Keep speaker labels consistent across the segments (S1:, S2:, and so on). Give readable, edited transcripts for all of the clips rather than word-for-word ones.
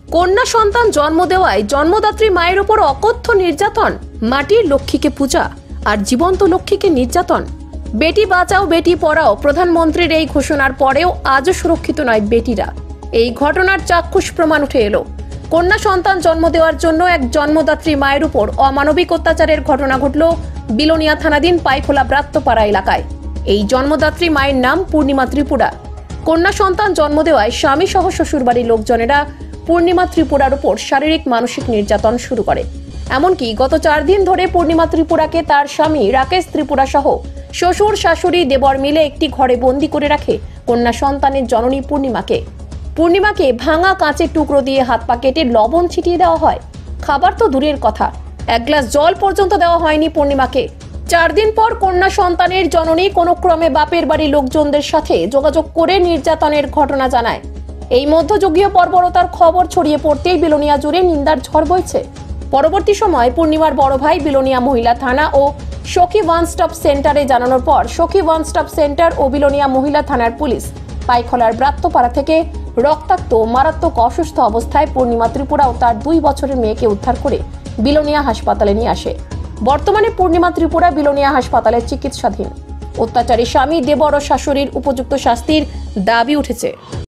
S1: কন্যা সন্তান জন্ম দেওয়ায় জন্মদাত্রী মায়ের উপর অকথ্য নির্যাতন, মাটির লক্ষ্মীকে পূজা আর জীবন্ত লক্ষ্মীকে নির্যাতন। বেটি বাঁচাও বেটি পড়াও প্রধানমন্ত্রীর এই ঘোষণার পরেও আজও সুরক্ষিত নয় বেটিরা। এই ঘটনার চাক্ষুষ প্রমাণ উঠে এলো। কন্যা সন্তান জন্ম দেওয়ার জন্য এক জন্মদাত্রী মায়ের উপর অমানবিক অত্যাচারের ঘটনা ঘটল বিলোনিয়া থানাধীন পাইখোলা ব্রাত্যপাড়া এলাকায়। এই জন্মদাত্রী মায়ের নাম পূর্ণিমা ত্রিপুরা। কন্যা সন্তান জন্ম দেওয়ায় স্বামী সহ শ্বশুরবাড়ির লোকজনেরা পূর্ণিমা ত্রিপুরার উপর শারীরিক মানসিক নির্যাতন শুরু করে। এমনকি গত 4 দিন ধরে পূর্ণিমা ত্রিপুরাকে তার স্বামী রাকেশ ত্রিপুরা সহ শ্বশুর শাশুড়ি দেবর মিলে একটি ঘরে বন্দি করে রাখে কন্যা সন্তানের জননী পূর্ণিমাকে ভাঙা কাঁচের টুকরো দিয়ে হাত পা কেটে লবণ ছিটিয়ে দেওয়া হয়। খাবার তো দূরের কথা, 1 গ্লাস জল পর্যন্ত দেওয়া হয়নি পূর্ণিমাকে। 4 দিন পর কন্যা সন্তানের জননী কোনো ক্রমে বাপের বাড়ির লোকজনদের সাথে যোগাযোগ করে নির্যাতনের ঘটনা জানায়। এই মধ্যযুগীয় বর্বরতার খবর ছড়িয়ে পড়তেই বিলোনিয়া জুড়ে নিন্দার ঝড় বইছে। পরবর্তী সময় পূর্ণিমার বড় ভাই বিলোনিয়া মহিলা থানা ও সখী ওয়ান স্টপ সেন্টারে জানানোর পর সখী ওয়ান স্টপ সেন্টার ও বিলোনিয়া মহিলা থানার পুলিশ পাইখোলার ব্রাত্যপাড়া থেকে রক্তাক্ত মারাত্মক অসুস্থ অবস্থায় পূর্ণিমা ত্রিপুরা ও তার 2 বছরের মেয়েকে উদ্ধার করে বিলোনিয়া হাসপাতালে নিয়ে আসে। বর্তমানে পূর্ণিমা ত্রিপুরা বিলোনিয়া হাসপাতালে চিকিৎসাধীন। অত্যাচারী স্বামী দেবর ও শাশুড়ির উপযুক্ত শাস্তির দাবি উঠেছে।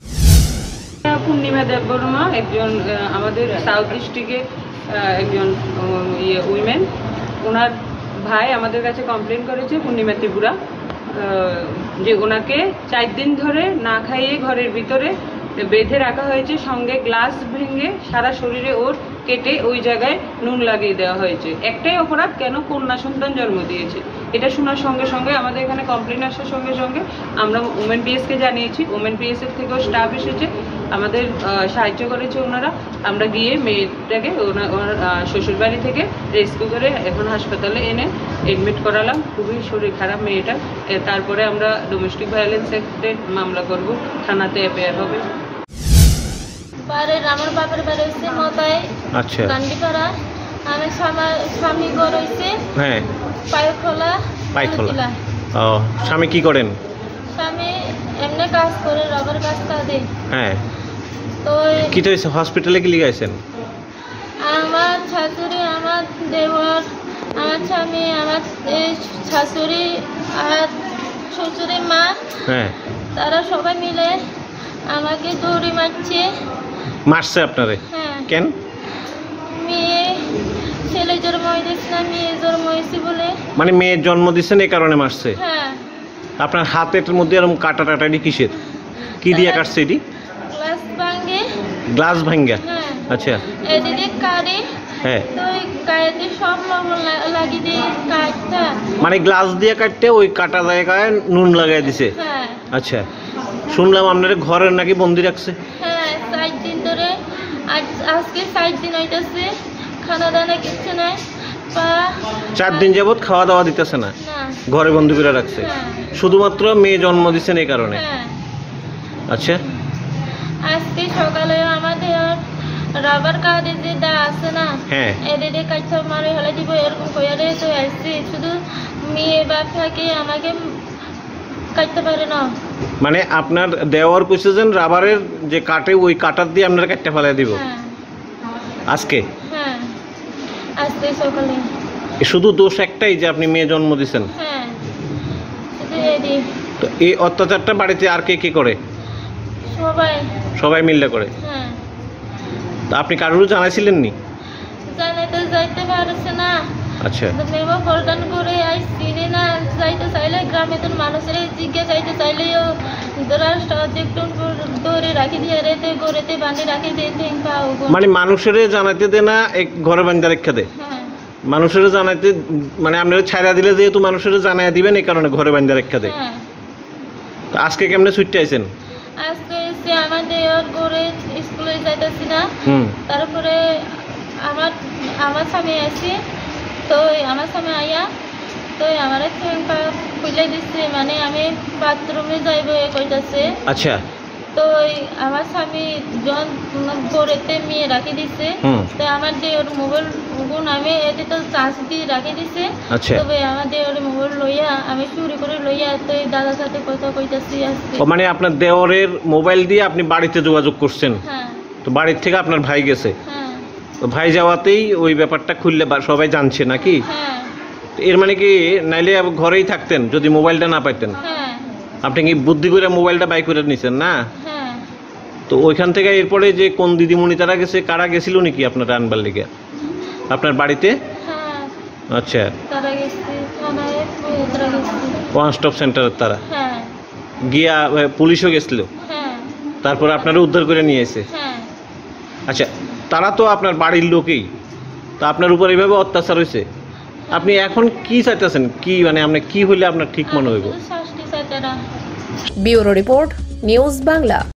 S2: পূর্ণিমা দেববর্মা একজন আমাদের সাউথ ডিস্ট্রিক্টে একজন উইমেন। ওনার ভাই আমাদের কাছে কমপ্লেন করেছে পূর্ণিমা ত্রিপুরা যে ওনাকে 4 দিন ধরে না খাইয়ে ঘরের ভিতরে বেঁধে রাখা হয়েছে, সঙ্গে গ্লাস ভেঙে সারা শরীরে ওর কেটে ওই জায়গায় নুন লাগিয়ে দেওয়া হয়েছে। একটাই অপরাধ, কেন কন্যা সন্তান জন্ম দিয়েছে। এটা শোনার সঙ্গে সঙ্গে আমাদের এখানে কমপ্লেন আসার সঙ্গে সঙ্গে আমরা ওমেন পিএসকে জানিয়েছি। ওমেন পিএসের থেকেও স্টাফ এসেছে, আমাদের সাহায্য করেছে ওনারা। আমরা গিয়ে মেয়েটাকে ওনার শ্বশুরবাড়ি থেকে রেস্কিউ করে এখন হাসপাতালে এনে এডমিট করালাম। খুবই শরীর খারাপ মেয়েটা। তারপরে আমরা ডোমেস্টিক ভায়োলেন্স অ্যাক্টে মামলা করব, থানাতে এফআইআর হবে।
S3: আমার বাপের বাড়ি হচ্ছে মতাই,
S4: আচ্ছা,
S3: কান্ডিপাড়া। আমি স্বামী ঘর হচ্ছে
S4: হ্যাঁ
S3: পাইখোলা।
S4: ও, স্বামী কি করেন?
S3: স্বামী এমনি কাজ করে, রবার কাজ করে।
S4: হ্যাঁ,
S3: তো
S4: কি তো হসপিটালে কি লিগাইছেন?
S3: আমার শাশুড়ি, আমার দেবর, আমার স্বামী, আমার শাশুড়ি আর শ্বশুরের মা,
S4: হ্যাঁ,
S3: তারা সবাই মিলে আমাকে দৌড়ি
S4: মারছে আপনারে?
S3: হ্যাঁ।
S4: কেন?
S3: মেয়ে ছেলে জন্ম হয়েছে না, মেয়ে জন্ম হয়েছে বলে।
S4: মানে মেয়ের জন্ম দিচ্ছেন এই কারণে মারছে?
S3: হ্যাঁ।
S4: আপনার হাতের মধ্যে এরকম কাটা টাটাটি কিসের? কি দিয়ে কাটছে এটি? গ্লাস ভাঙ্গা।
S3: হ্যাঁ।
S4: আচ্ছা,
S3: এদিকে কাটে।
S4: হ্যাঁ,
S3: তো গায়েতে সব লবণ লাগিয়ে দিয়ে কাটটা,
S4: মানে গ্লাস দিয়ে কাটতে ওই কাটা জায়গায় নুন লাগাই দিছে?
S3: হ্যাঁ।
S4: আচ্ছা, শুনলাম আপনার ঘরের নাকি বন্দি রাখছে?
S3: হ্যাঁ, 4 দিন ধরে। আজকে 4 দিন হইতেছে, খানা দানা কিচ্ছু নাই।
S4: 4 দিন যাবত খাওয়া দাওয়া দিতেছে না, ঘরে বন্দি করে রাখছে।
S3: হ্যাঁ।
S4: শুধুমাত্র মেয়ে জন্ম দিচ্ছেন এই কারণে?
S3: হ্যাঁ।
S4: আচ্ছা,
S3: আজকে সকালে আমাদের রাবার কার্ডে যে দা আছে না,
S4: হ্যাঁ,
S3: এদিকে কাছে মারে হলে দিব এরকম কইরে তো আসছে। শুধু মেয়ে বাপ থাকে, আমাকে কাটতে পারে না।
S4: মানে আপনার দেওয়ার কইছেন রাবারের যে কাটে ওই কাটার দিয়ে আপনার কাটতে ফেলাই দিব?
S3: হ্যাঁ।
S4: আজকে?
S3: হ্যাঁ, আজকে সকালে।
S4: শুধু দোষ একটাই যে আপনি মেয়ে জন্ম দিচ্ছেন?
S3: হ্যাঁ, শুধু এদি।
S4: তো এই অত্যাচারটা বাড়িতে আর কে কে করে?
S3: সবাই
S4: মিলে করে?
S3: হ্যাঁ।
S4: তা আপনি কারোর জানাইছিলেন নি?
S3: জানাইতে যাইতে পারছে না।
S4: আচ্ছা,
S3: মেমো ফোরগান করে আইসি না, যাইতে চাইলে গ্রামে তো মানুষের জিজ্ঞাসা চাইতে চাইলেও দৌড়ে রাখি দিয়ে রেতে গড়েতে বাঁধে রাখি দিয়ে।
S4: মানে মানুষের জানাইতে দে না, এক ঘরে বান্ধা রেখা দে?
S3: হ্যাঁ।
S4: মানুষের জানাইতে মানে আপনারা ছাড়া দিলে যেহেতু মানুষের জানাই দিবেন এই কারণে ঘরে বান্ধা রেখা দে।
S3: হ্যাঁ।
S4: আজকে কেমনে ছুটতে আইছেন?
S3: আজকে আমাদের ঘরে স্কুলে যাইতেছি না, তারপরে আমার স্বামী আসি। তো আমার স্বামী আইয়া তো আমার খুলে দিচ্ছে, মানে আমি বাথরুমে যাইব কইতাছে।
S4: আচ্ছা,
S3: তো আমার স্বামী যখন ঘরেতে মেয়ে রাখি দিচ্ছে, তো আমার দেওর মোবাইল গুণ আমি এতে তো চার্জ দিয়ে রাখি দিচ্ছে। তবে আমার দেওর মোবাইল লইয়া আমি চুরি করে লইয়া তো দাদার সাথে কথা কইতাছি আসছে।
S4: মানে আপনার দেওরের মোবাইল দিয়ে আপনি বাড়িতে যোগাযোগ করছেন?
S3: হ্যাঁ।
S4: তো বাড়ির থেকে আপনার ভাই গেছে,
S3: হ্যাঁ
S4: তো ভাই যাওয়াতেই ওই ব্যাপারটা খুললে সবাই জানছে নাকি?
S3: হ্যাঁ
S4: এর মানে কি নাইলে ঘরেই থাকতেন যদি মোবাইলটা না পাইতেন?
S3: হ্যাঁ
S4: আপনি কি বুদ্ধি করে মোবাইলটা বাই করে নিছেন না?
S3: হ্যাঁ
S4: তো ওইখান থেকে এরপরে যে কোন দিদিমণি তারা গেছে, কারা গেছিল নাকি আপনার আনবার লেগে আপনার বাড়িতে?
S3: হ্যাঁ
S4: আচ্ছা,
S3: তারা গেছে থানায়, তারা গেছে।
S4: ওয়ান স্টপ সেন্টারের তারা
S3: হ্যাঁ
S4: গিয়া পুলিশও গেছিল,
S3: হ্যাঁ
S4: তারপর আপনারা উদ্ধার করে নিয়ে এসে।
S3: হ্যাঁ
S4: আচ্ছা, তারা তো আপনার বাড়ির লোকেই, তা আপনার উপর এইভাবে অত্যাচার হয়েছে, আপনি এখন কি চাইতেছেন? কি মানে আপনি কি হইলে আপনার ঠিক মনে হইব?
S3: শাস্তি চাইতে না।
S1: Bureau report, news Bangla.